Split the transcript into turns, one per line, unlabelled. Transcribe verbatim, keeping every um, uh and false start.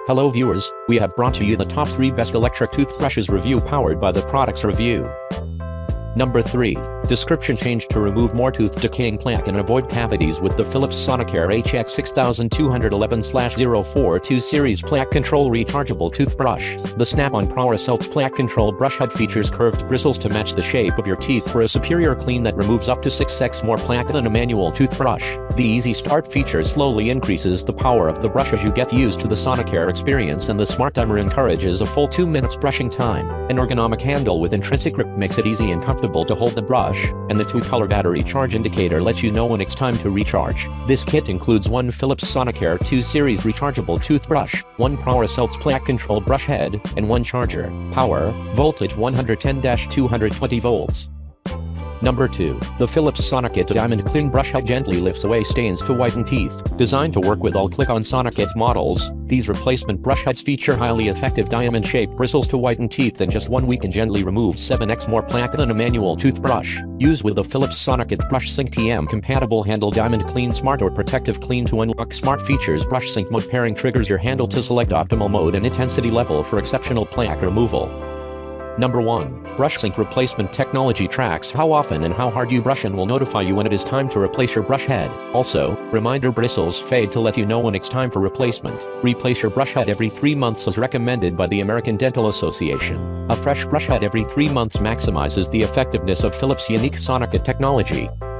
Hello viewers, we have brought to you the top three best electric toothbrushes review powered by the products review. Number three. Description change to remove more tooth decaying plaque and avoid cavities with the Philips Sonicate H X six two one one zero four two series plaque control rechargeable toothbrush. The snap-on power soaks plaque control brush head features curved bristles to match the shape of your teeth for a superior clean that removes up to six x more plaque than a manual toothbrush. The easy start feature slowly increases the power of the brush as you get used to the Sonicate experience, and the smart timer encourages a full two minutes brushing time. An ergonomic handle with intrinsic grip makes it easy and comfortable to hold the brush, and the two-color battery charge indicator lets you know when it's time to recharge. This kit includes one Philips Sonicate two series rechargeable toothbrush, one power soaks plaque control brush head, and one charger. Power, voltage one hundred ten to two hundred twenty volts. Number two. The Philips Sonicate Diamond Clean brush head gently lifts away stains to whiten teeth. Designed to work with all click-on Sonicate models, these replacement brush heads feature highly effective diamond-shaped bristles to whiten teeth in just one week and gently remove seven x more plaque than a manual toothbrush. Use with the Philips Sonicate Brush Sync T M-compatible handle. Diamond Clean Smart or Protective Clean to unlock smart features. Brush Sync mode pairing triggers your handle to select optimal mode and intensity level for exceptional plaque removal. Number one. Brush Sync replacement technology tracks how often and how hard you brush and will notify you when it is time to replace your brush head. Also, reminder bristles fade to let you know when it's time for replacement. Replace your brush head every three months as recommended by the American Dental Association. A fresh brush head every three months maximizes the effectiveness of Philips' unique Sonicate technology.